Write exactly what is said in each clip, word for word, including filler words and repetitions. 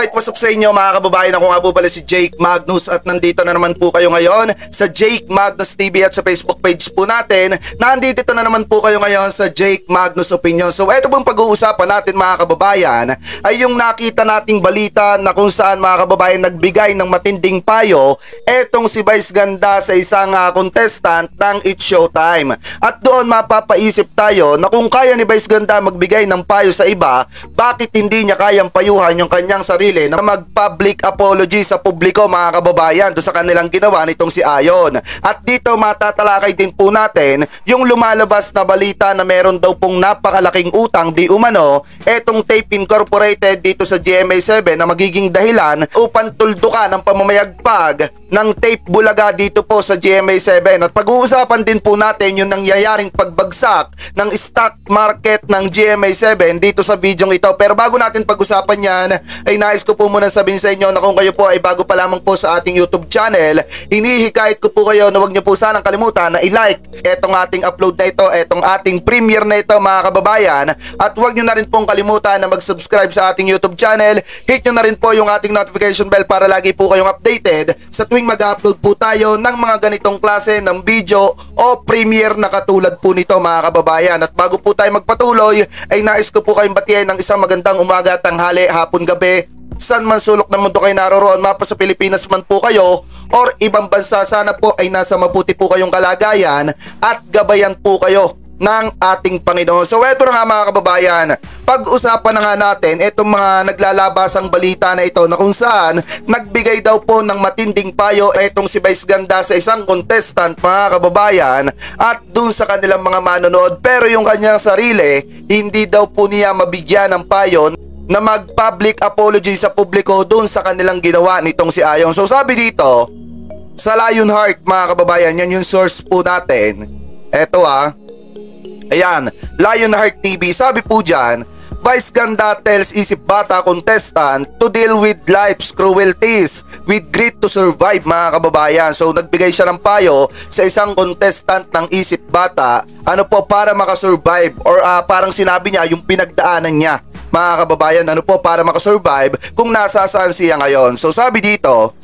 Alright, what's up sa inyo mga kababayan? Ako nga po pala si Jake Magnus at nandito na naman po kayo ngayon sa Jake Magnus T V at sa Facebook page po natin. Nandito na naman po kayo ngayon sa Jake Magnus Opinion. So ito pong pag-uusapan natin mga kababayan ay yung nakita nating balita na kung saan mga kababayan nagbigay ng matinding payo etong si Vice Ganda sa isang uh, contestant ng It's Showtime. At doon mapapaisip tayo na kung kaya ni Vice Ganda magbigay ng payo sa iba, bakit hindi niya kayang payuhan yung kanyang sarili na mag-public apology sa publiko mga kababayan do sa kanilang ginawa nitong si Ayon. At dito matatalakay din po natin yung lumalabas na balita na meron daw pong napakalaking utang di umano etong Tape Incorporated dito sa G M A seven na magiging dahilan upang tuldukan ang pamamayagpag ng Tape Bulaga dito po sa G M A seven. At pag-uusapan din po natin yung nangyayaring pagbagsak ng stock market ng G M A seven dito sa videong ito. Pero bago natin pag-usapan yan, ay nais ko po muna sabihin sa inyo na kung kayo po ay bago pa lamang po sa ating YouTube channel, hinihikayat ko po kayo na huwag niyo po sanang kalimutan na i-like etong ating upload na ito, etong ating premiere na ito mga kababayan. At huwag niyo na rin pong kalimutan na mag-subscribe sa ating YouTube channel. Hit niyo na rin po yung ating notification bell para lagi po kayong updated sa tuwing mag-upload po tayo ng mga ganitong klase ng video o premiere na katulad po nito mga kababayan. At bago po tayo magpatuloy, ay nais ko po kayong batiyan ng isang magandang umaga, tanghali, hapon, gabi, saan man sulok ng mundo kayo naroroon, mapa sa Pilipinas man po kayo or ibang bansa, sana po ay nasa mabuti po kayong kalagayan at gabayan po kayo ng ating Panginoon. So eto na nga mga kababayan, pag-usapan na nga natin itong mga naglalabasang balita na ito na kung saan nagbigay daw po ng matinding payo etong si Vice Ganda sa isang contestant mga kababayan at dun sa kanilang mga manonood, pero yung kanyang sarili hindi daw po niya mabigyan ng payo na mag-public apology sa publiko dun sa kanilang ginawa nitong si Ayon. So sabi dito sa Lionheart mga kababayan, yan yung source po natin. Eto ah, ayan, Lionheart T V, sabi po dyan, Vice Ganda tells Isip Bata contestant to deal with life's cruelties with grit to survive mga kababayan. So nagbigay siya ng payo sa isang contestant ng Isip Bata, ano po, para makasurvive or uh, parang sinabi niya yung pinagdaanan niya mga kababayan, ano po, para makasurvive kung nasasaan siya ngayon. So sabi dito,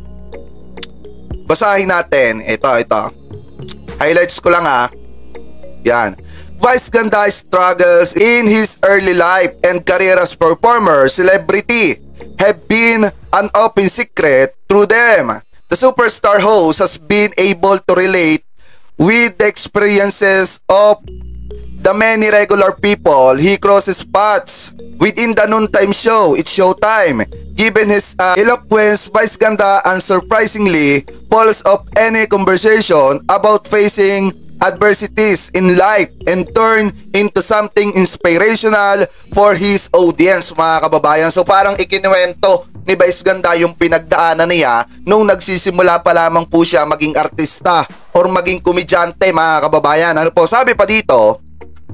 basahin natin, ito, ito, highlights ko lang ha, yan. Vice Ganda struggles in his early life and career as performer, celebrity have been an open secret through them. The superstar host has been able to relate with the experiences of the many regular people he crosses paths within the noontime show, It's Showtime. Given his uh, eloquence, Vice Ganda unsurprisingly pulls off any conversation about facing adversities in life and turn into something inspirational for his audience mga kababayan. So parang ikinuwento ni Vice Ganda yung pinagdaanan niya nung nagsisimula pa lamang po siya maging artista or maging komedyante mga kababayan. Ano po sabi pa dito?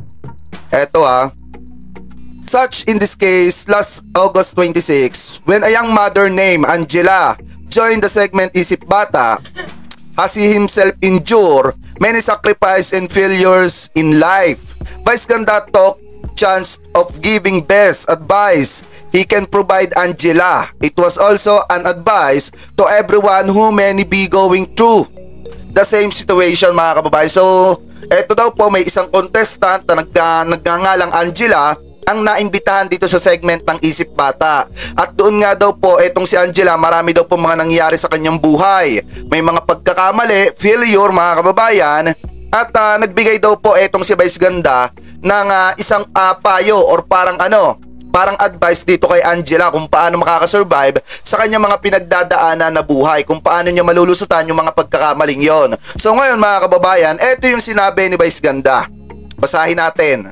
Eto ah, such in this case last August twenty-sixth when a young mother named Angela joined the segment Isip Bata, as he himself endure many sacrifices and failures in life. Vice Ganda took chance of giving best advice he can provide Angela. It was also an advice to everyone who may be going through the same situation mga kababayan. So eto daw po, may isang contestant na nagka, nagngangalang Angela ang naimbitahan dito sa segment ng Isip Bata. At doon nga daw po etong si Angela, marami daw po mga nangyari sa kanyang buhay. May mga pagkakamali, failure mga kababayan. At uh, nagbigay daw po etong si Vice Ganda ng uh, isang uh, payo or parang ano, parang advice dito kay Angela kung paano makakasurvive sa kanyang mga pinagdadaanan na buhay, kung paano niya malulusutan yung mga pagkakamaling yon. So ngayon mga kababayan, eto yung sinabi ni Vice Ganda. Basahin natin.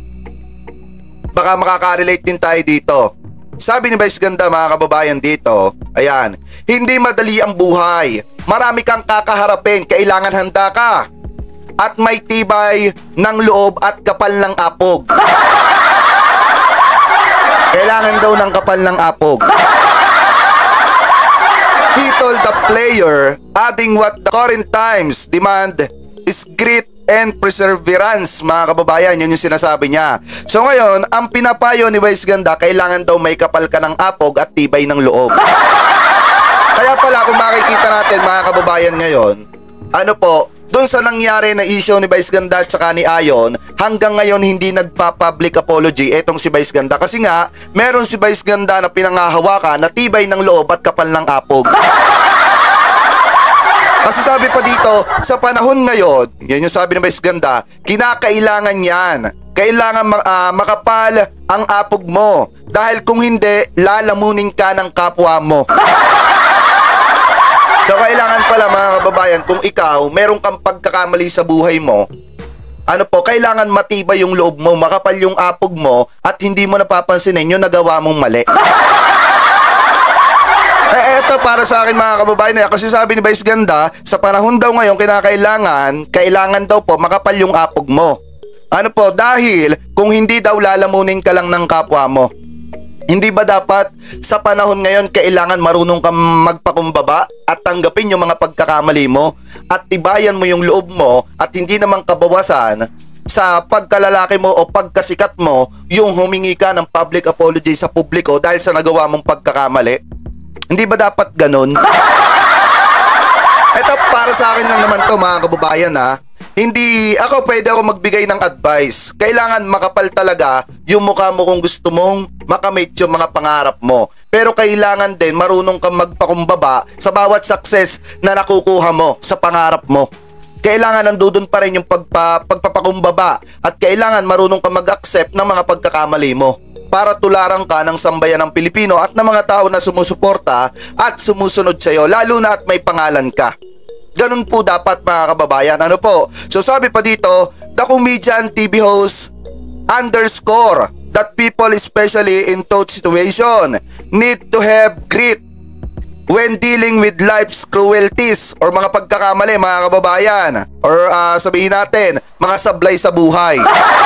Baka makaka-relate din tayo dito. Sabi ni Vice Ganda mga kababayan dito, ayan, hindi madali ang buhay. Marami kang kakaharapin, kailangan handa ka. At may tibay ng loob at kapal ng apog. Kailangan daw ng kapal ng apog. He told the player, adding what the current times demand is grit and perseverance, mga kababayan. Yun yung sinasabi niya. So ngayon, ang pinapayo ni Vice Ganda, kailangan daw may kapal ka ng apog at tibay ng loob. Kaya pala kung makikita natin, mga kababayan, ngayon, ano po, dun sa nangyari na issue ni Vice Ganda at saka ni Ayon, hanggang ngayon hindi nagpa-public apology etong si Vice Ganda. Kasi nga, meron si Vice Ganda na pinangahawakan na tibay ng loob at kapal ng apog. Kasi sabi pa dito, sa panahon ngayon, yan yung sabi ni Vice Ganda, kinakailangan yan. Kailangan uh, makapal ang apog mo. Dahil kung hindi, lalamunin ka ng kapwa mo. So kailangan pala, mga kababayan, kung ikaw meron kang pagkakamali sa buhay mo, ano po, kailangan matibay yung loob mo, makapal yung apog mo, at hindi mo napapansinin yung nagawa mong mali. Eh eto para sa akin, mga kababayan, kasi sabi ni Vice Ganda, sa panahon daw ngayon kinakailangan, kailangan daw po makapal yung apog mo. Ano po, dahil kung hindi daw lalamunin ka lang ng kapwa mo. Hindi ba dapat sa panahon ngayon kailangan marunong kang magpakumbaba at tanggapin yung mga pagkakamali mo at tibayan mo yung loob mo at hindi naman kabawasan sa pagkalalaki mo o pagkasikat mo yung humingi ka ng public apology sa publiko dahil sa nagawa mong pagkakamali? Hindi ba dapat ganun? Ito para sa akin lang naman to, mga kababayan, ha. Hindi ako pwede ako magbigay ng advice. Kailangan makapal talaga yung mukha mo kung gusto mong makamit yung mga pangarap mo. Pero kailangan din marunong kang magpakumbaba sa bawat success na nakukuha mo sa pangarap mo. Kailangan nandudun pa rin yung pagpa, pagpapakumbaba at kailangan marunong kang mag-accept ng mga pagkakamali mo para tularan ka ng sambayan ng Pilipino at ng mga tao na sumusuporta at sumusunod sa iyo, lalo na at may pangalan ka. Ganun po dapat, mga kababayan. Ano po? So sabi pa dito, the comedian T V host underscore that people especially in tough situation need to have grit when dealing with life's cruelties or mga pagkakamali, mga kababayan. Or uh, sabihin natin, mga sablay sa buhay.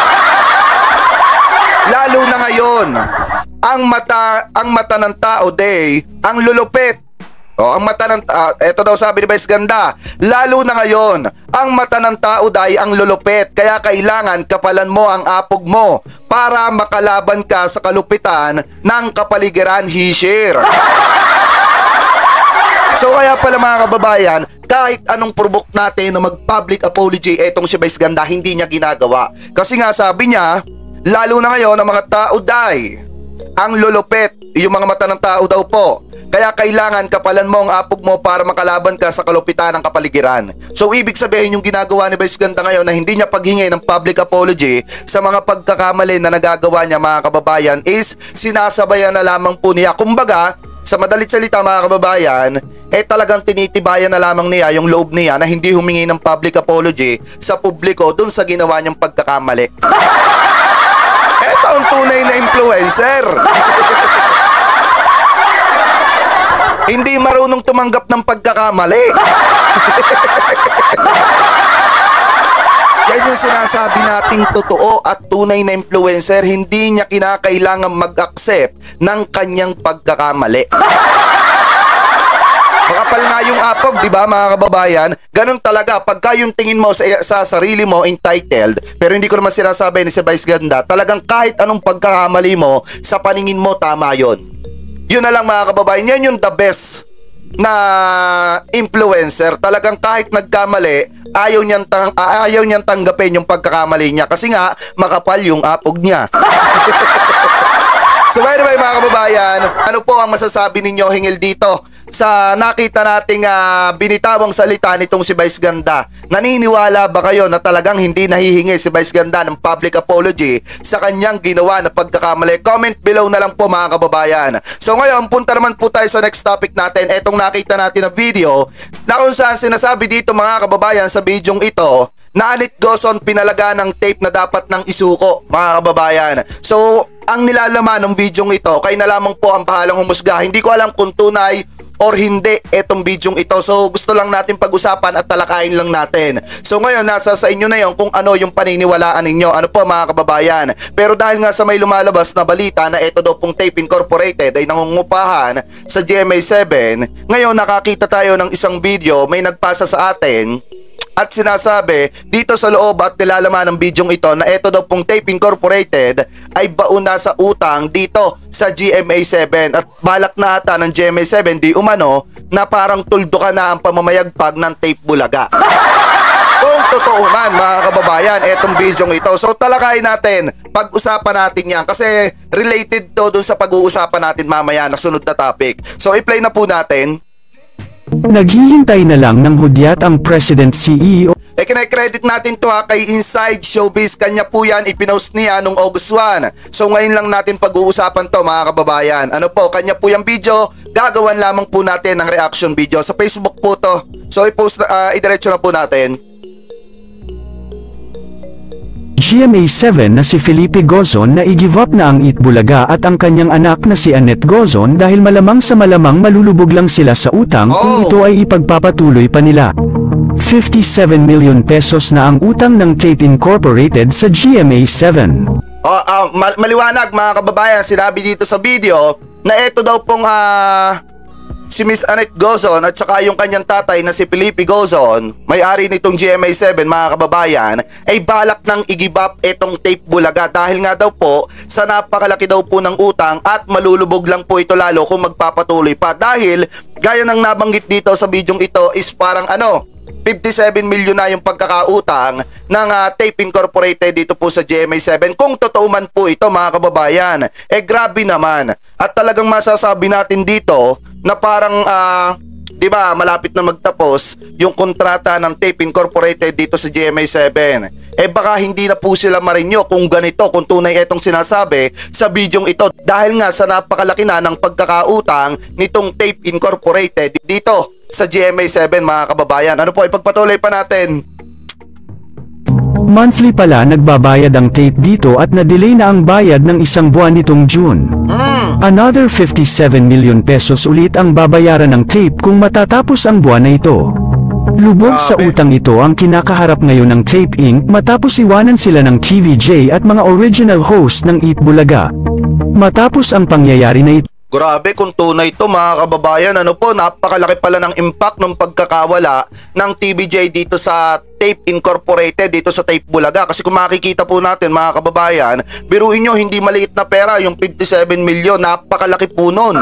Lalo na ngayon, ang mata, ang mata ng tao day, ang lulupit. O, ang mata ng uh, eto daw sabi ni Vice Ganda, lalo na ngayon, ang mata ng tao day ang lulupit, kaya kailangan kapalan mo ang apog mo para makalaban ka sa kalupitan ng kapaligiran, Hishir. So kaya pala, mga kababayan, kahit anong provok natin na mag-public apology etong si Vice Ganda, hindi niya ginagawa. Kasi nga sabi niya, lalo na ngayon ang mga tao day ang lulupit, yung mga mata ng tao daw po. Kaya kailangan kapalan mo ang apog mo para makalaban ka sa kalupitan ng kapaligiran. So ibig sabihin yung ginagawa ni Vice Ganda ngayon na hindi niya paghingi ng public apology sa mga pagkakamali na nagagawa niya, mga kababayan, is sinasabayan na lamang po niya. Kumbaga, sa madalit salita, mga kababayan, eh talagang tinitibayan na lamang niya yung loob niya na hindi humingi ng public apology sa publiko dun sa ginawa niyang pagkakamali. Eto ang tunay na influencer. Hindi marunong tumanggap ng pagkakamali. Yan yung sinasabi nating totoo at tunay na influencer. Hindi niya kinakailangan mag-accept ng kanyang pagkakamali. Makapal nga yung apog, di ba, mga kababayan? Ganun talaga, pagka yung tingin mo sa, sa sarili mo entitled, pero hindi ko naman sinasabi ni si Vice Ganda, talagang kahit anong pagkakamali mo, sa paningin mo, tama yun. Yun na lang, mga kababayan, yan yung the best na influencer. Talagang kahit nagkamali, ayaw niyang, tang ayaw niyang tanggapin yung pagkakamali niya kasi nga makapal yung apog niya. So anyway, mga kababayan, ano po ang masasabi ninyo hingil dito sa nakita nating uh, binitawang salita nitong si Vice Ganda? Naniniwala ba kayo na talagang hindi nahihingi si Vice Ganda ng public apology sa kanyang ginawa na pagkakamali? Comment below na lang po, mga kababayan. So ngayon, punta naman po tayo sa next topic natin. Etong nakita natin na video na kung saan sinasabi dito, mga kababayan, sa bidyong ito na Anit Gozon pinalaga ng tape na dapat ng isuko, mga kababayan. So ang nilalaman ng bidyong ito, kayo na lamang po ang bahalang humusga. Hindi ko alam kung tunay or hindi etong bidyong ito. So gusto lang natin pag-usapan at talakayin lang natin. So ngayon, nasa sa inyo na yon kung ano yung paniniwalaan ninyo. Ano po, mga kababayan. Pero dahil nga sa may lumalabas na balita na ito daw pong Tape Incorporated ay nangungupahan sa G M A seven, ngayon nakakita tayo ng isang video, may nagpasa sa atin. at sinasabi dito sa loob at nilalaman ng bidyong ito na ito daw pong Tape Incorporated ay bauna sa utang dito sa G M A seven at balak na ata ng G M A seven di umano na parang tuldukan na ang pamamayagpag ng Tape Bulaga. Kung totoo man mga kababayan, etong bidyong ito. So talakayin natin, pag-usapan natin yan kasi related to dun sa pag-uusapan natin mamaya na sunod na topic. So i-play na po natin. Naghihintay na lang ng hudyat ang President C E O. Eh kinay-credit natin to ha kay Inside Showbiz. Kanya po yan, ipinost niya nung August one. So ngayon lang natin pag-uusapan to mga kababayan. Ano po, kanya po yung video. Gagawan lamang po natin ng reaction video. Sa Facebook po to. So i-post, uh, idiretso na po natin. G M A seven na si Felipe Gozon na i-give up na ang Eat Bulaga at ang kanyang anak na si Annette Gozon dahil malamang sa malamang malulubog lang sila sa utang kung Oh. ito ay ipagpapatuloy pa nila. fifty-seven million pesos na ang utang ng Tape Incorporated sa G M A seven. Oh, uh, mal- maliwanag mga kababayan, sinabi dito sa video na ito daw pong uh, si Miss Annette Gozon at saka yung kanyang tatay na si Felipe Gozon, may-ari nitong G M A seven mga kababayan, ay balak ng i-give up itong Tape Bulaga dahil nga daw po sa napakalaki daw po ng utang at malulubog lang po ito lalo kung magpapatuloy pa dahil gaya ng nabanggit dito sa bidyong ito is parang ano, fifty-seven million na yung pagkakautang ng uh, Tape Incorporated dito po sa G M A seven. Kung totoo man po ito mga kababayan, eh grabe naman. At talagang masasabi natin dito na parang uh, 'di ba, malapit na magtapos yung kontrata ng Tape Incorporated dito sa G M A seven. Eh baka hindi na po sila marinyo kung ganito, kung tunay itong sinasabi sa bidyong ito dahil nga sa napakalaki na ng pagkakautang nitong Tape Incorporated dito sa G M A seven mga kababayan. Ano po, ipagpatuloy pa natin. Monthly pala nagbabayad ang Tape dito at na-delay na ang bayad ng isang buwan nitong June. Mm. Another fifty-seven million pesos ulit ang babayaran ng Tape kung matatapos ang buwan na ito. Lubog sa Grabe. utang ito ang kinakaharap ngayon ng Tape Incorporated matapos iwanan sila ng T V J at mga original host ng Eat Bulaga. Matapos ang pangyayari na ito, Grabe kung tunay ito mga kababayan. Ano po, napakalaki pala ng impact ng pagkakawala ng T V J dito sa Tape Incorporated, dito sa Tape Bulaga. Kasi kung makikita po natin mga kababayan, biruin nyo, hindi maliit na pera yung fifty-seven million, napakalaki po nun.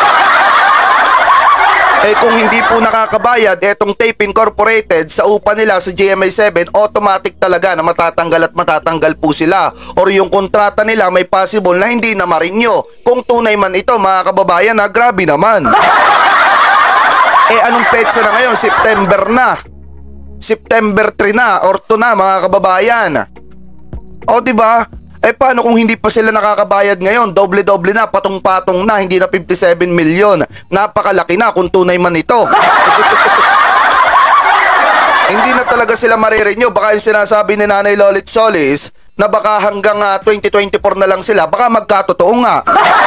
Eh kung hindi po nakakabayad etong Tape Incorporated sa upa nila sa G M A seven, automatic talaga na matatanggal at matatanggal po sila. Or yung kontrata nila may possible na hindi na marinyo. Kung tunay man ito mga kababayan, na grabe naman. Eh anong petsa na ngayon? September na. September three na or two na mga kababayan. O diba? Eh paano kung hindi pa sila nakakabayad ngayon? Doble-doble na, patong-patong na, hindi na fifty-seven million. Napakalaki na kung tunay man ito. Hindi na talaga sila maririnyo. Baka yung sinasabi ni Nanay Lolit Solis na baka hanggang uh, twenty twenty-four na lang sila, baka magkatotoo nga.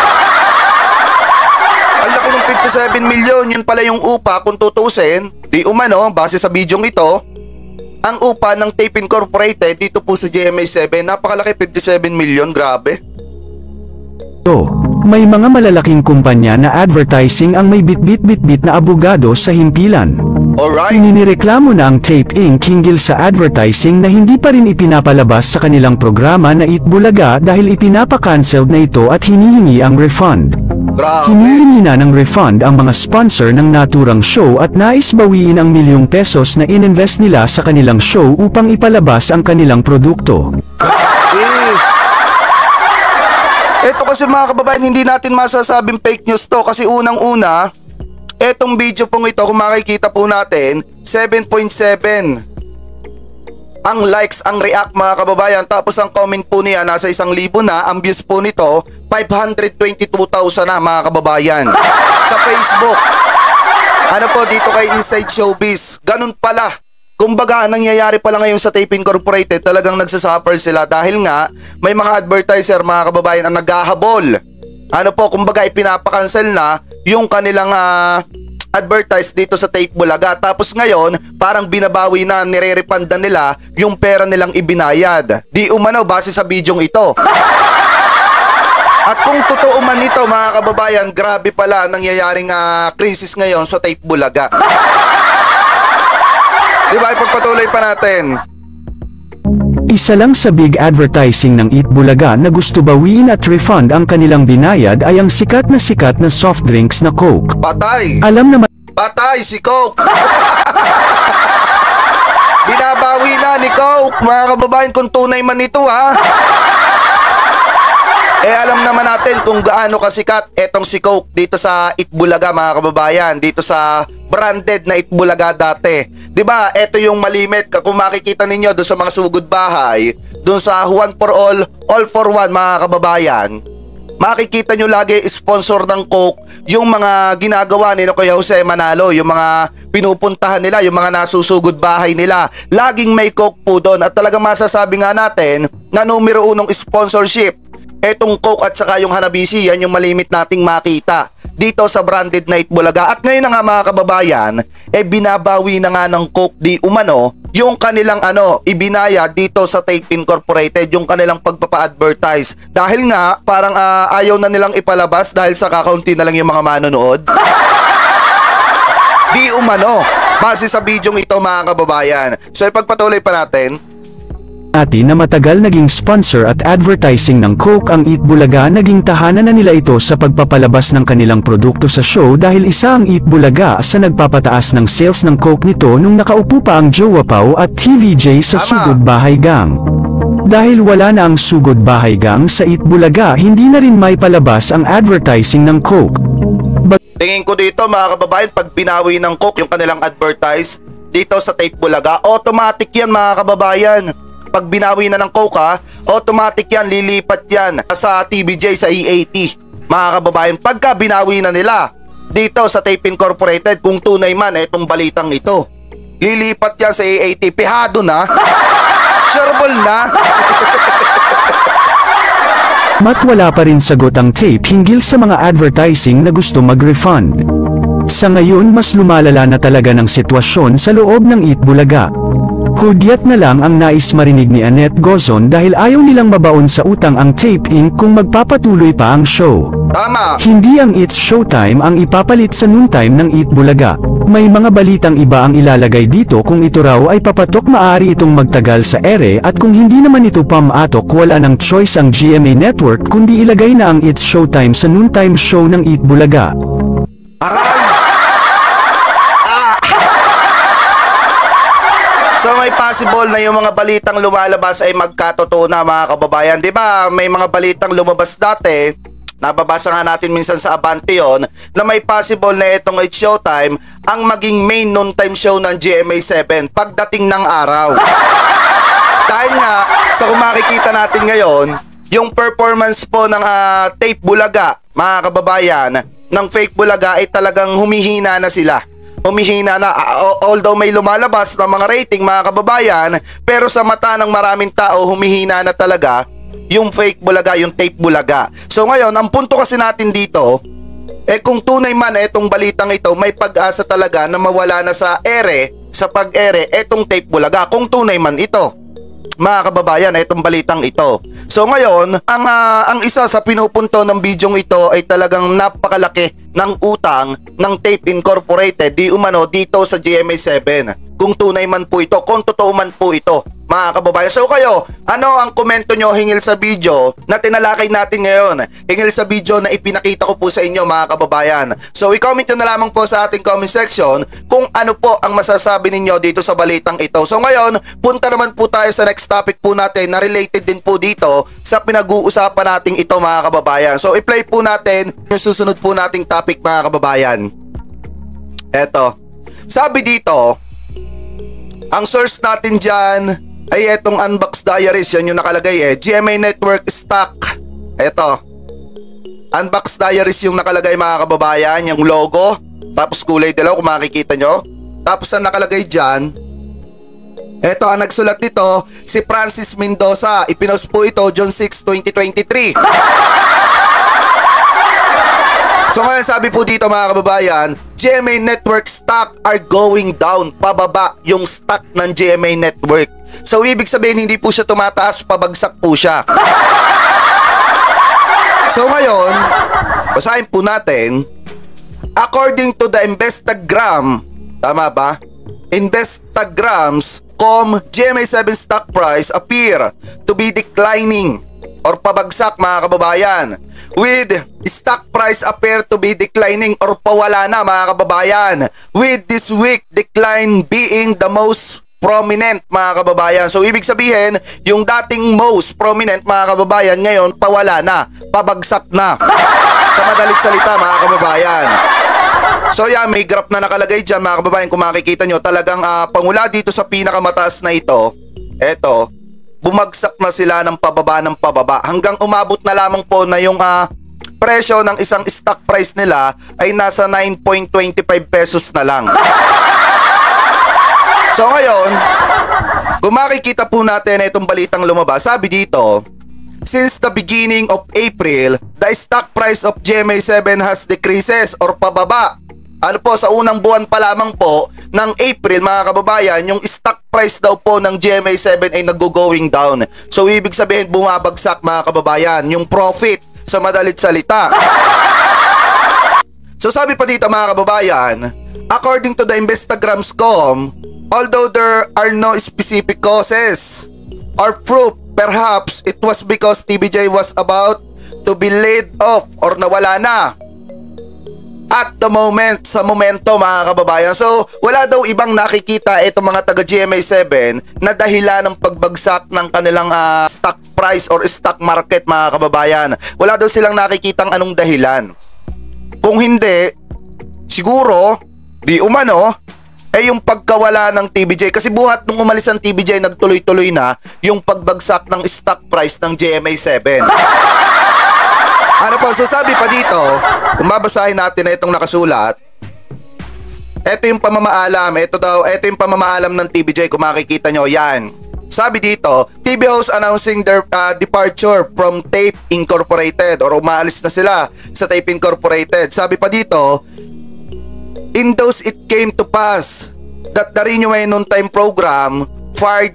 Ang laki ng fifty-seven million, yun pala yung upa kung tutusin. Di umano, base sa bidyong ito, ang upa ng Tape Incorporated dito po sa G M A seven, napakalaki, fifty-seven million, grabe. may mga malalaking kumpanya na advertising ang may bitbit-bitbit na abogado sa himpilan. Alright. Inireklamo na ang Tape Incorporated hinggil sa advertising na hindi pa rin ipinapalabas sa kanilang programa na Eat Bulaga dahil ipinapa-cancelled na ito at hinihingi ang refund. Grabe. Hinihingi na ng refund ang mga sponsor ng naturang show at nais bawiin ang milyong pesos na ininvest nila sa kanilang show upang ipalabas ang kanilang produkto. Eh. Ito kasi mga kababayan, hindi natin masasabing fake news to kasi unang-una, etong video pong ito, kung makikita po natin, seven point seven ang likes, ang react mga kababayan. Tapos ang comment po niya nasa isang libo na. Ang views po nito five hundred twenty-two thousand na mga kababayan. Sa Facebook. Ano po dito kay Inside Showbiz, ganun pala. Kumbaga, nangyayari pala ngayon sa Tape Incorporated, talagang nagsasuffer sila dahil nga may mga advertiser mga kababayan ang naghahabol. Ano po, kumbaga ipinapakancel na yung kanilang uh, advertise dito sa Tape Bulaga. Tapos ngayon, parang binabawi na, nire-refund na nila yung pera nilang ibinayad. Di umano base sa bidyong ito. At kung totoo man ito mga kababayan, grabe pala nangyayaring uh, crisis ngayon sa Tape Bulaga. Di ba, ipagpatuloy pa natin. Isa lang sa big advertising ng Eat Bulaga na gusto bawiin at refund ang kanilang binayad ay ang sikat na sikat na soft drinks na Coke. Patay! Alam naman Patay si Coke! Binabawi na ni Coke, mga kababayan, kung tunay man ito ha. Eh alam naman natin kung gaano kasikat etong si Coke dito sa Eat Bulaga, mga kababayan, dito sa branded na Eat Bulaga dati. 'Di ba? Ito yung malimit, kung makikita ninyo doon sa mga sugod bahay, doon sa one for all, all for one, mga kababayan. Makikita nyo lagi sponsor ng Coke yung mga ginagawa ni Kuya Jose Manalo, yung mga pinupuntahan nila, yung mga nasusugod bahay nila. Laging may Coke po doon at talagang masasabi nga natin na numero unong sponsorship etong Coke at saka yung Hanabishi, yan yung malimit nating makita dito sa branded na Eat Bulaga. At ngayon na nga, mga kababayan, eh binabawi na nga ng Coke di umano yung kanilang ano, ibinaya dito sa Tape Incorporated, yung kanilang pagpapa-advertise. Dahil nga, parang uh, ayaw na nilang ipalabas dahil sa kakaunti na lang yung mga manonood. Di umano, base sa bidyong ito, mga kababayan. So ipagpatuloy pa natin. Atin na matagal naging sponsor at advertising ng Coke ang Eat Bulaga, naging tahanan na nila ito sa pagpapalabas ng kanilang produkto sa show dahil isa ang Eat Bulaga sa nagpapataas ng sales ng Coke nito nung nakaupo pa ang Jowa Pao at T V J sa Tama. Sugod Bahay Gang. Dahil wala na ang Sugod Bahay Gang sa Eat Bulaga, hindi na rin may palabas ang advertising ng Coke. Tingin ko dito, mga kababayan, pag pinawi ng Coke yung kanilang advertise dito sa Tape Bulaga, automatic yan, mga kababayan. Pag binawi na ng Coke ha, automatic yan, lilipat yan sa T V J, sa E A T. Mga kababayan, pagka binawi na nila dito sa Tape Incorporated, kung tunay man itong balitang ito, lilipat yan sa E A T. Pihado na, sureable na. Mat wala pa rin sagot ang tape hinggil sa mga advertising na gusto mag-refund. Sa ngayon, mas lumalala na talaga ng sitwasyon sa loob ng Eat Bulaga. Hudyat na lang ang nais marinig ni Annette Gozon dahil ayaw nilang mabaon sa utang ang Tape Incorporated kung magpapatuloy pa ang show. Tama! Hindi ang It's Showtime ang ipapalit sa noontime ng Eat Bulaga. May mga balitang iba ang ilalagay dito, kung ito raw ay papatok maaari itong magtagal sa ere, at kung hindi naman ito pamatok wala ng choice ang G M A Network kundi ilagay na ang It's Showtime sa noontime show ng Eat Bulaga. Aray! So may possible na yung mga balitang lumalabas ay magkatotoo na, mga kababayan. Di ba may mga balitang lumabas dati, nababasa nga natin minsan sa Abante yon, na may possible na itong It's Showtime ang maging main noontime show ng G M A seven pagdating ng araw. Dahil nga, sa kung makikita natin ngayon, yung performance po ng uh, Tape Bulaga, mga kababayan, ng Fake Bulaga ay talagang humihina na sila. Humihina na, uh, although may lumalabas ng mga rating, mga kababayan, pero sa mata ng maraming tao, humihina na talaga yung Fake Bulaga, yung Tape Bulaga. So ngayon, ang punto kasi natin dito, eh kung tunay man itong balitang ito, may pag-asa talaga na mawala na sa ere, sa pag-ere, itong Tape Bulaga, kung tunay man ito, mga kababayan, itong balitang ito. So ngayon, ang, uh, ang isa sa pinupunto ng bidyong ito ay talagang napakalaki ng utang ng Tape Incorporated di umano dito sa G M A seven. Kung tunay man po ito, kung totoo man po ito, mga kababayan. So kayo, ano ang komento nyo hingil sa video na tinalakay natin ngayon? Hingil sa video na ipinakita ko po sa inyo, mga kababayan. So i-comment nyo na lamang po sa ating comment section kung ano po ang masasabi ninyo dito sa balitang ito. So ngayon, punta naman po tayo sa next topic po natin na related din po dito sa pinag-uusapan nating ito, mga kababayan. So i-play po natin yung susunod po nating topic, mga kababayan. Eto, sabi dito, ang source natin dyan ay etong Unbox Diaries. Yan yung nakalagay eh. G M A Network stock. Eto, Unbox Diaries yung nakalagay, mga kababayan. Yung logo, tapos kulay dilaw kung makikita nyo. Tapos ang nakalagay dyan, eto ang nagsulat nito, si Francis Mendoza. Ipinost po ito June sixth, twenty twenty-three. So ngayon sabi po dito, mga kababayan, G M A Network stock are going down. Pababa yung stock ng G M A Network. So ibig sabihin hindi po siya tumataas, pabagsak po siya. So ngayon, basahin po natin. According to the Investagram, tama ba? Investagrams com G M A seven stock price appear to be declining or pabagsak mga kababayan, with stock price appear to be declining or pawala na mga kababayan, with this week decline being the most prominent mga kababayan. So ibig sabihin, yung dating most prominent mga kababayan ngayon pawala na, pabagsak na. Sa madalit salita mga kababayan. So yeah, may graph na nakalagay dyan mga kababayan. Kung makikita nyo, talagang uh, pangula dito sa pinakamataas na ito, eto, bumagsak na sila ng pababa ng pababa hanggang umabot na lamang po na yung uh, presyo ng isang stock price nila ay nasa nine point two five pesos na lang. So ngayon, kung makikita po natin itong balitang lumabas, sabi dito, since the beginning of April, the stock price of G M A seven has decreases or pababa. Ano po, sa unang buwan pa lamang po ng April mga kababayan, yung stock price daw po ng G M A seven ay nag-going down. So ibig sabihin bumabagsak mga kababayan, yung profit sa madalit salita. So sabi pa dito mga kababayan, according to the Investagrams dot com, although there are no specific causes or proof, perhaps it was because T B J was about to be laid off or nawala na at the moment, sa momento mga kababayan. So wala daw ibang nakikita itong mga taga G M A seven na dahilan ng pagbagsak ng kanilang uh, stock price or stock market mga kababayan. Wala daw silang nakikitang anong dahilan. Kung hindi, siguro di umano eh yung pagkawala ng T B J, kasi buhat nung umalis ang T B J nagtuloy-tuloy na yung pagbagsak ng stock price ng G M A seven. Ano po, so sabi pa dito, kung babasahin natin na itong nakasulat, ito yung pamamaalam, ito daw, ito yung pamamaalam ng T B J, kung makikita nyo, yan. Sabi dito, T V host announcing their uh, departure from Tape Incorporated or umaalis na sila sa Tape Incorporated. Sabi pa dito, in those it came to pass that the Reneway Noontime program fired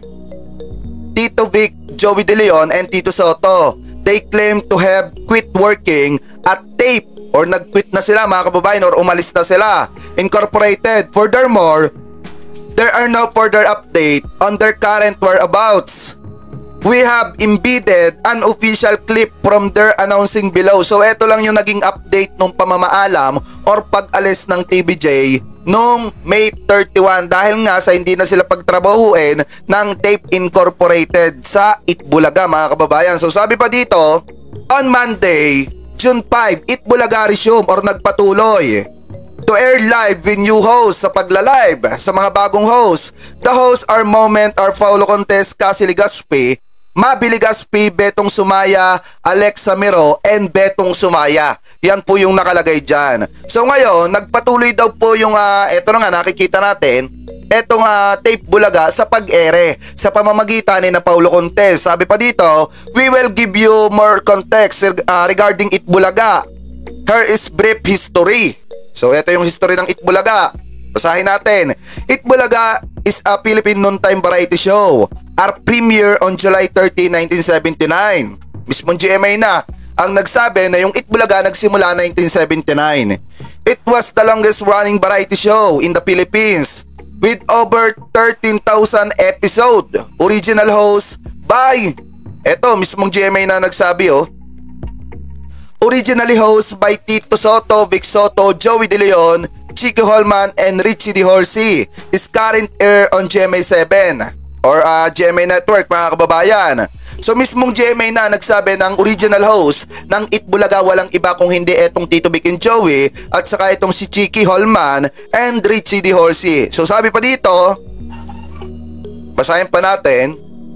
Tito Vic, Joey De Leon, and Tito Soto. They claim to have quit working at Tape or nag-quit na sila mga kababayan or umalis na sila Incorporated. Furthermore, there are no further update on their current whereabouts. We have embedded an official clip from their announcing below. So eto lang yung naging update nung pamamaalam or pag-alis ng T B J noong May thirty-one dahil nga sa hindi na sila pagtrabahuin ng Tape Incorporated sa Itbulaga mga kababayan. So sabi pa dito, on Monday, June fifth, Itbulaga resume or nagpatuloy to air live with new hosts sa pagla-live sa mga bagong hosts. The hosts are Moment or Paulo Contes, Cassie Legaspi, Mabili Gaspi, Betong Sumaya, Alexa Miro, and Betong Sumaya. Yan po yung nakalagay dyan. So ngayon, nagpatuloy daw po yung, uh, eto na nga nakikita natin, etong uh, Tape Bulaga sa pag-ere sa pamamagitan ni na Paulo Contes. Sabi pa dito, we will give you more context uh, regarding Itbulaga. Here is brief history. So eto yung history ng Itbulaga. Basahin natin. Itbulaga is a Philippine noontime variety show. Our premiere on July thirtieth, nineteen seventy-nine. Mismong G M A na ang nagsabi na yung Itbulaga nagsimula nineteen seventy-nine. It was the longest running variety show in the Philippines with over thirteen thousand episode. Original host by, eto mismong G M A na nagsabi oh. Originally host by Tito Soto, Vic Soto, Joey De Leon, Chico Holman, and Richie De Horsey. Is current air on G M A seven or uh, G M A Network mga kababayan. So mismong G M A na nagsabi ng original host ng Itbulaga walang iba kung hindi etong Tito Vic and Joey at saka itong si Chicky Holman and Richie De Horsey. So sabi pa dito, basahin pa natin,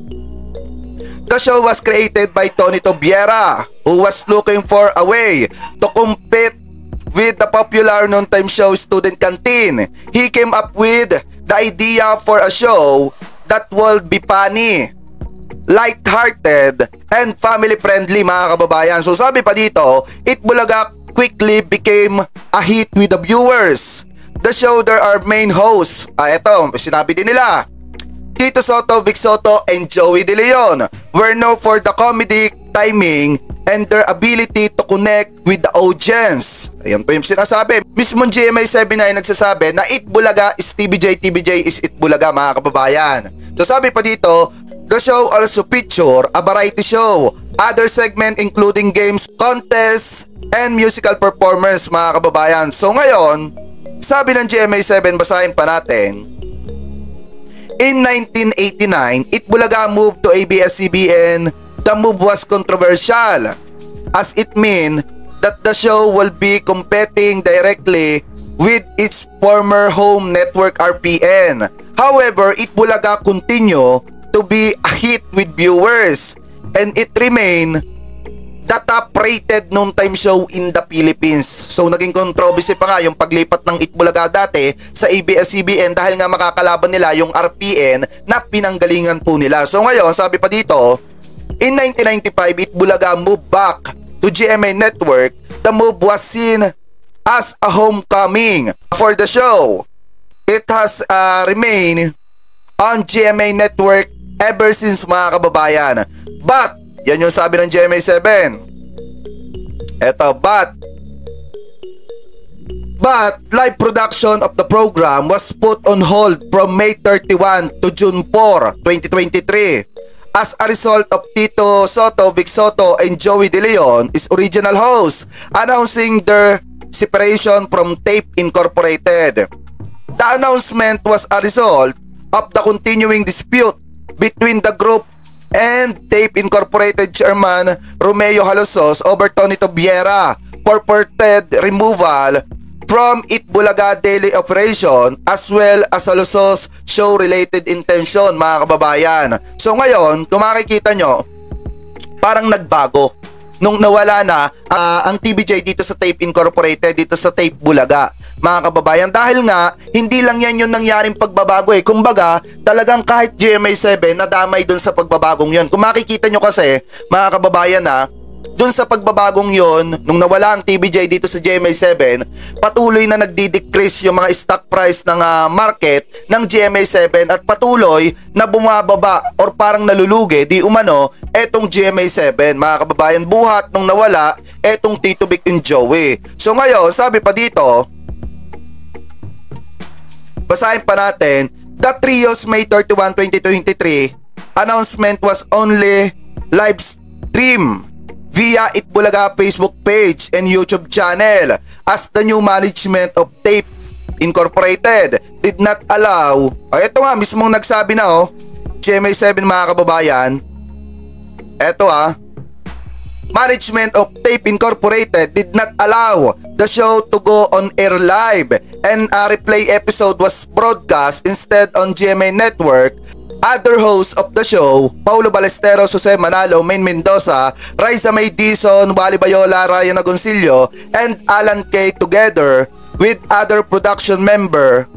the show was created by Tony Tobiera, who was looking for a way to compete with the popular noontime show Student Canteen. He came up with the idea for a show that would be funny, light-hearted, and family-friendly mga kababayan. So sabi pa dito, Itbulaga quickly became a hit with the viewers. The show, there are main hosts. Ah, eto, sinabi din nila. Tito Soto, Vic Soto, and Joey De Leon were known for the comedic timing and their ability to connect with the audience. Ayan po yung sinasabi. Mismong G M A seven ay nagsasabi na Itbulaga is T B J, T B J is Itbulaga, mga kababayan. So sabi pa dito, the show also feature a variety show, other segment including games, contests, and musical performance, mga kababayan. So ngayon, sabi ng G M A seven, basahin pa natin. In nineteen eighty-nine, Itbulaga moved to A B S C B N. The move was controversial as it meant that the show will be competing directly with its former home network R P N. However, Itbulaga continue to be a hit with viewers and it remain the top rated noontime show in the Philippines. So naging controversy pa nga yung paglipat ng Itbulaga dati sa A B S C B N dahil nga makakalaban nila yung R P N na pinanggalingan po nila. So ngayon, sabi pa dito, in nineteen ninety-five, Itbulaga moved back to G M A Network. The move was seen as a homecoming for the show. It has uh, remained on G M A Network ever since, mga kababayan. But, yan yung sabi ng G M A seven. Eto, but, but live production of the program was put on hold from May thirty-first to June fourth, twenty twenty-three. As a result of Tito Soto, Vic Soto, and Joey De Leon is original hosts, announcing their separation from Tape Incorporated. The announcement was a result of the continuing dispute between the group and Tape Incorporated chairman Romeo Halosos over Tony Tobiera purported removal from Itbulaga daily operation as well as Halosos show-related intention, mga kababayan. So ngayon, kung makikita nyo, parang nagbago nung nawala na uh, ang T B J dito sa Tape Incorporated, dito sa Tape Bulaga, mga kababayan. Dahil nga, hindi lang yan yung nangyaring pagbabago eh. Kumbaga, talagang kahit G M A seven nadamay dun sa pagbabagong yun. Kung makikita nyo kasi, mga kababayan na, dun sa pagbabagong yon, nung nawala ang T B J dito sa G M A seven, patuloy na nagdi-decrease yung mga stock price ng uh, market ng G M A seven at patuloy na bumababa or parang nalulugi di umano etong G M A seven, mga kababayan, buhat nung nawala etong Tito Vic and Joey. So ngayon, sabi pa dito, basahin pa natin, the trio's May thirty-first, twenty twenty-three announcement was only live stream via Itbulaga Facebook page and YouTube channel as the new management of Tape Incorporated did not allow. Ay, ito nga, mismong nagsabi na oh, G M A seven, mga kababayan. Ito ah, management of Tape Incorporated did not allow the show to go on air live and a replay episode was broadcast instead on G M A Network. Other hosts of the show, Paulo Balesteros, Jose Manalo, Main Mendoza, Raisa May Dizon, Wally Bayola, Ryan Agoncillo, and Alan K. together with other production member,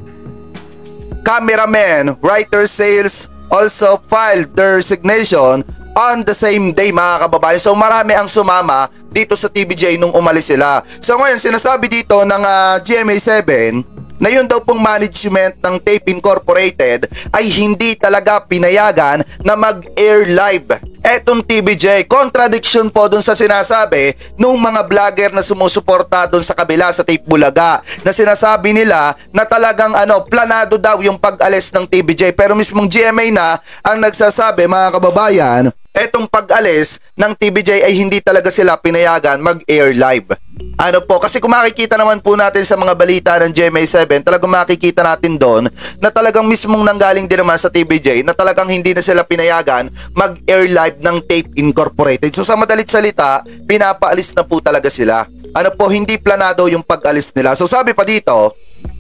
cameramen, writer, sales also filed their resignation on the same day, mga kababayan. So marami ang sumama dito sa T B J nung umalis sila. So ngayon, sinasabi dito ng uh, G M A seven na yun daw pong management ng Tape Incorporated ay hindi talaga pinayagan na mag-air live etong T B J. Contradiction po dun sa sinasabi nung mga vlogger na sumusuporta dun sa kabila sa Tape Bulaga, na sinasabi nila na talagang ano, planado daw yung pag-alis ng T B J, pero mismong G M A na ang nagsasabi, mga kababayan, etong pag-alis ng T B J ay hindi talaga sila pinayagan mag-air live. Ano po, kasi kung makikita naman po natin sa mga balita ng G M A seven, talagang makikita natin doon na talagang mismong nanggaling din naman sa T B J na talagang hindi na sila pinayagan mag-air live ng Tape Incorporated. So sa madalit salita, pinapaalis na po talaga sila. Ano po, hindi planado yung pag-alis nila. So sabi pa dito,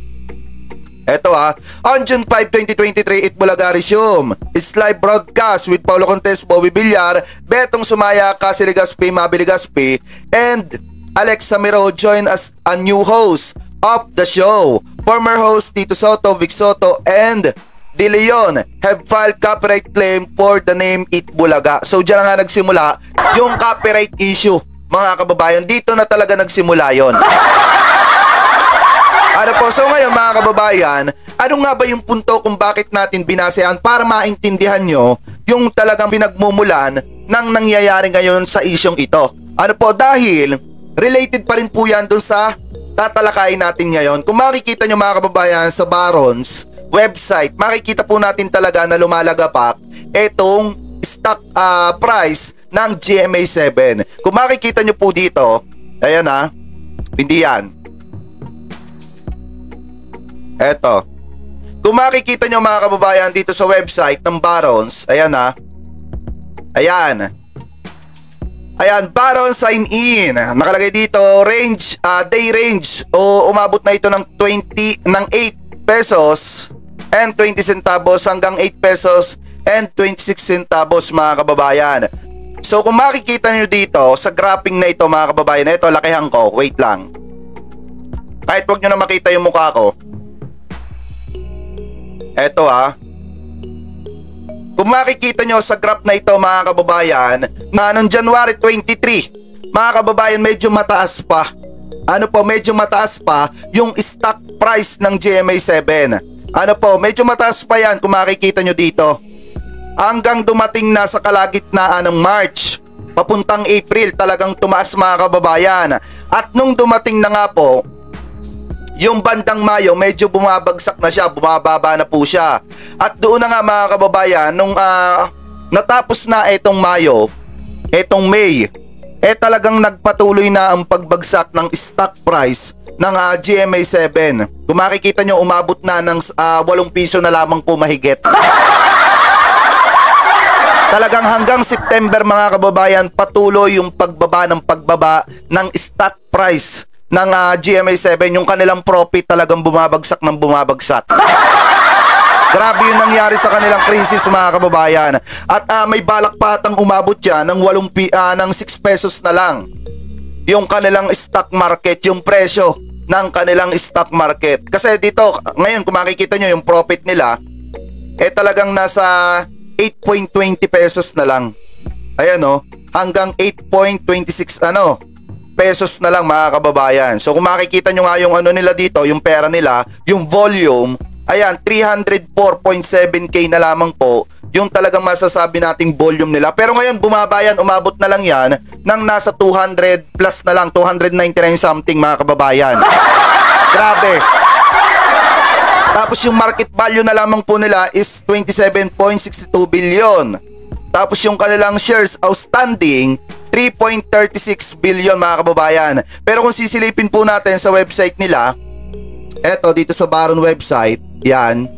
eto ah, on June fifth, twenty twenty-three, Itbulaga resume its live broadcast with Paulo Contes, Bobby Villar, Betong Sumaya, Cassie Legaspi, Mabi Legaspi, and Alex Samiro join as a new host of the show. Former host Tito Soto, Vic Soto, and De Leon have filed copyright claim for the name Itbulaga. So dyan nga nagsimula yung copyright issue, mga kababayan. Dito na talaga nagsimula yon. Ano po, so ngayon, mga kababayan, ano nga ba yung punto kung bakit natin binasehan para maintindihan nyo yung talagang pinagmumulan ng nangyayari ngayon sa isyong ito? Ano po, dahil related pa rin po yan dun sa tatalakayin natin ngayon. Kung makikita nyo mga kababayan sa Barron's website, makikita po natin talaga na lumalagapak itong stock uh, price ng G M A seven. Kung makikita nyo po dito, ayan ha, hindi yan. Eto. Kung makikita nyo mga kababayan dito sa website ng Barron's, ayan ha. Ayan. Ayan, Barron sign in. Nakalagay dito range, uh, day range o umabot na ito ng twenty ng eight pesos and twenty centavos hanggang eight pesos and twenty-six centavos mga kababayan. So kung makikita nyo dito sa graphing na ito mga kababayan, ito lakihan ko, wait lang. Kahit wag nyo na makita yung mukha ko. Eto ah. Kung makikita nyo sa graph na ito mga kababayan, na noong January twenty-three, mga kababayan medyo mataas pa. Ano po, medyo mataas pa yung stock price ng G M A seven. Ano po, medyo mataas pa yan kung makikita nyo dito. Hanggang dumating na sa kalagitnaan ng March, papuntang April, talagang tumaas mga kababayan. At nung dumating na nga po, yung bandang Mayo, medyo bumabagsak na siya, bumababa na po siya. At doon na nga mga kababayan, nung uh, natapos na itong Mayo, itong May, eh talagang nagpatuloy na ang pagbagsak ng stock price ng uh, G M A seven. Kung makikita nyo, umabot na ng uh, walong piso na lamang po mahigit. Talagang hanggang September mga kababayan, patuloy yung pagbaba ng pagbaba ng stock price ng uh, G M A seven, yung kanilang profit talagang bumabagsak ng bumabagsak. Grabe yung nangyari sa kanilang krisis mga kababayan. At uh, may balak pa atang umabot yan ng, walong pi, uh, ng six pesos na lang yung kanilang stock market, yung presyo ng kanilang stock market. Kasi dito, ngayon kung makikita nyo yung profit nila, eh talagang nasa eight point two zero pesos na lang. Ayan o, hanggang eight point two six ano pesos na lang mga kababayan. So kung makikita nyo nga yung ano nila dito, yung pera nila, yung volume, ayan, three hundred four point seven K na lamang po yung talagang masasabi nating volume nila. Pero ngayon bumaba yan, umabot na lang yan ng nasa two hundred plus na lang, two ninety-nine something mga kababayan. Grabe. Tapos yung market value na lamang po nila is twenty-seven point six two billion. Tapos yung kanilang shares outstanding, three point three six billion mga kababayan. Pero kung sisilipin po natin sa website nila, eto dito sa Barron website, yan.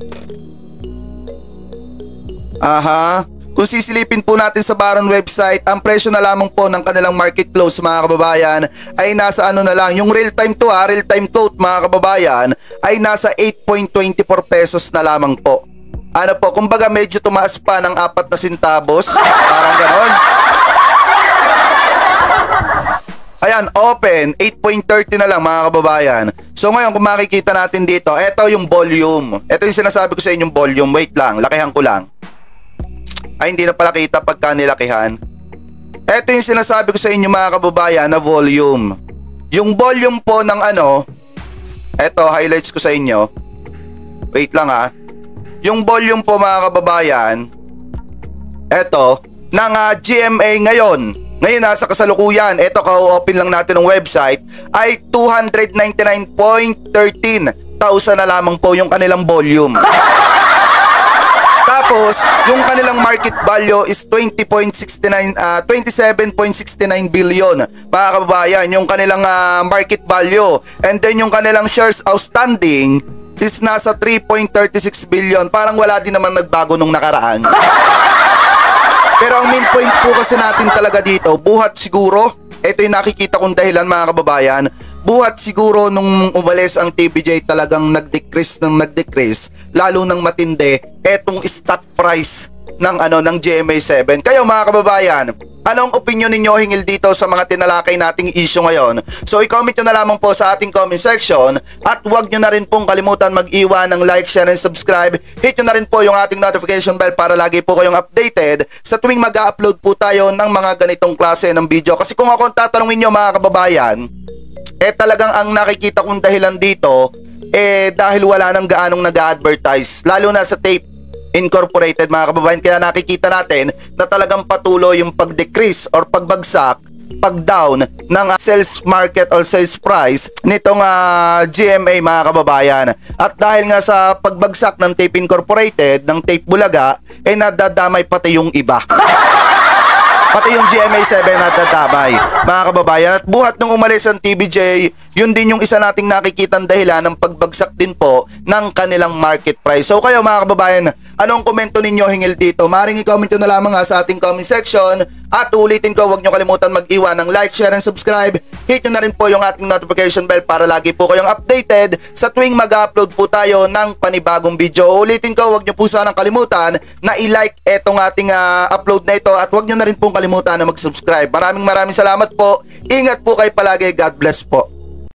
Aha. Kung sisilipin po natin sa Barron website, ang presyo na lamang po ng kanilang market close mga kababayan ay nasa ano na lang, yung real time to ha, real time quote mga kababayan, ay nasa eight point two four pesos na lamang po. Ano po, kumbaga medyo tumaas pa ng apat na centavos, parang ganon. Ayan, open, eight point three zero na lang mga kababayan. So ngayon kung makikita natin dito, eto yung volume. Eto yung sinasabi ko sa inyong volume, wait lang, lakihan ko lang. Ay, hindi na pala kita pagka nilakihan. Eto yung sinasabi ko sa inyo mga kababayan na volume. Yung volume po ng ano, eto, highlights ko sa inyo. Wait lang ha. Yung volume po mga kababayan, eto, ng uh, G M A ngayon, ngayon nasa kasalukuyan, eto ka-open lang natin ng website, ay two ninety-nine point one three thousand na lamang po yung kanilang volume. Tapos, yung kanilang market value is twenty point six nine, uh, twenty-seven point six nine billion mga kababayan, yung kanilang uh, market value. And then yung kanilang shares outstanding is nasa three point three six billion. Parang wala din naman nagbago nung nakaraan. Pero ang main point po kasi natin talaga dito, buhat siguro, ito yung nakikita kong dahilan mga kababayan, buhat siguro nung umalis ang T V J talagang nag-decrease ng nag-decrease, lalo nang matindi etong stock price ng ano ng G M A seven. Kayo mga kababayan, anong opinion ninyo hinggil dito sa mga tinalakay nating issue ngayon? So i-comment nyo na lamang po sa ating comment section at huwag nyo na rin pong kalimutan mag-iwan ng like, share, and subscribe. Hit nyo na rin po yung ating notification bell para lagi po kayong updated sa tuwing mag-upload po tayo ng mga ganitong klase ng video. Kasi kung ako tatanungin nyo mga kababayan, eh talagang ang nakikita kong dahilan dito eh dahil wala nang gaanong nag-advertise, lalo na sa Tape Incorporated mga kababayan. Kaya nakikita natin na talagang patuloy yung pag-decrease or pagbagsak pag-down ng uh, sales market or sales price nitong uh, G M A mga kababayan. At dahil nga sa pagbagsak ng Tape Incorporated, ng Tape Bulaga, eh nadadamay pati yung iba. Pati yung G M A seven nadadamay mga kababayan. At buhat nung umalis ang T B J, yun din yung isa nating nakikitang dahilan ng pagbagsak din po ng kanilang market price. So kayo mga kababayan, anong komento ninyo hinggil dito? Maring i-comment nyo na lamang nga sa ating comment section. At ulitin ko, huwag nyo kalimutan mag-iwan ng like, share, and subscribe. Hit nyo na rin po yung ating notification bell para lagi po kayong updated sa tuwing mag-upload po tayo ng panibagong video. Ulitin ko, huwag nyo po sanang kalimutan na i-like etong ating uh, upload na ito at huwag nyo na rin pong kalimutan na mag-subscribe. Maraming maraming salamat po. Ingat po kayo palagi. God bless po.